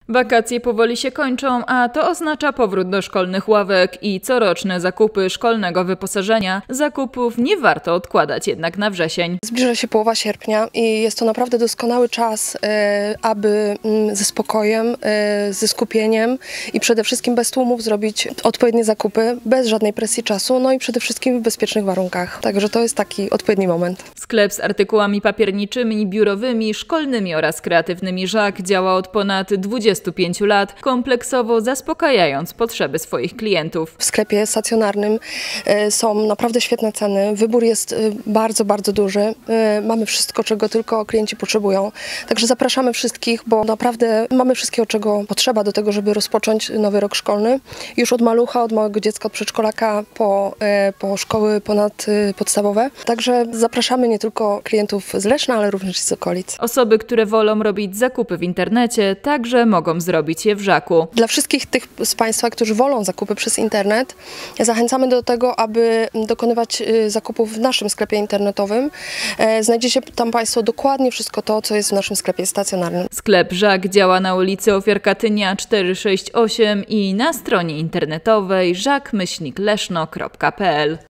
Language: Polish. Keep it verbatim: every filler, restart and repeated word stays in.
Wakacje powoli się kończą, a to oznacza powrót do szkolnych ławek i coroczne zakupy szkolnego wyposażenia. Zakupów nie warto odkładać jednak na wrzesień. Zbliża się połowa sierpnia i jest to naprawdę doskonały czas, aby ze spokojem, ze skupieniem i przede wszystkim bez tłumów zrobić odpowiednie zakupy, bez żadnej presji czasu, no i przede wszystkim w bezpiecznych warunkach. Także to jest taki odpowiedni moment. Sklep z artykułami papierniczymi, biurowymi, szkolnymi oraz kreatywnymi Żak działa od ponad dwudziestu pięciu lat, kompleksowo zaspokajając potrzeby swoich klientów. W sklepie stacjonarnym są naprawdę świetne ceny, wybór jest bardzo, bardzo duży. Mamy wszystko, czego tylko klienci potrzebują. Także zapraszamy wszystkich, bo naprawdę mamy wszystkiego, czego potrzeba do tego, żeby rozpocząć nowy rok szkolny. Już od malucha, od małego dziecka, od przedszkolaka po, po szkoły ponadpodstawowe. Także zapraszamy nie tylko klientów z Leszna, ale również z okolic. Osoby, które wolą robić zakupy w internecie, także mogą zrobić je w Żaku. Dla wszystkich tych z Państwa, którzy wolą zakupy przez internet, zachęcamy do tego, aby dokonywać zakupów w naszym sklepie internetowym. Znajdziecie tam Państwo dokładnie wszystko to, co jest w naszym sklepie stacjonarnym. Sklep Żak działa na ulicy Ofiar Katynia czterysta sześćdziesiąt osiem i na stronie internetowej żak myślnik leszno kropka p l.